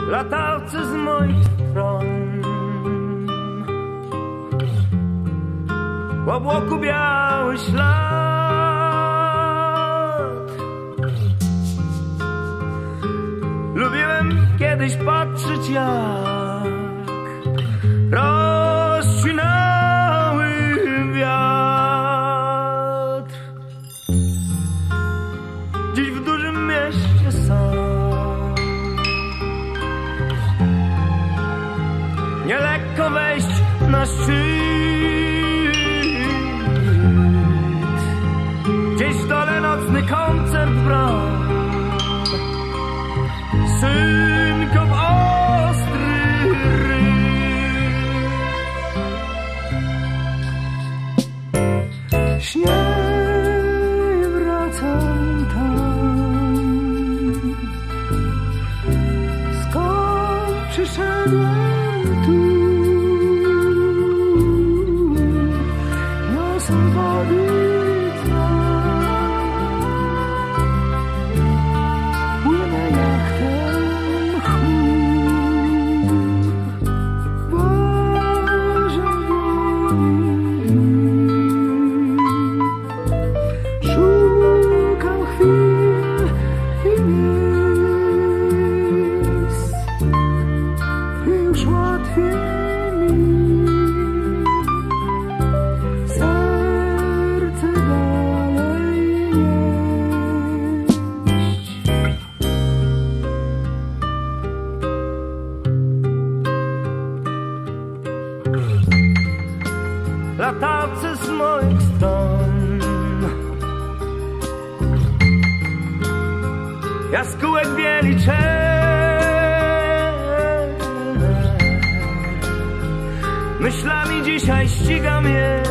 latawcy z moich stron. W obłoku biały ślad. Lubiłem kiedyś patrzeć, jak rozcinały wiatr. Dziś w dużym mieście sam, nielekko wejść na szczyt. Gdzieś w dole nocny koncert brał synko w ostry ryj. Śnie wracam tam, skąd przyszedłem tu. Niosą wody latawcy z moich stron. Jaskółek bieli myślami dzisiaj ścigam je.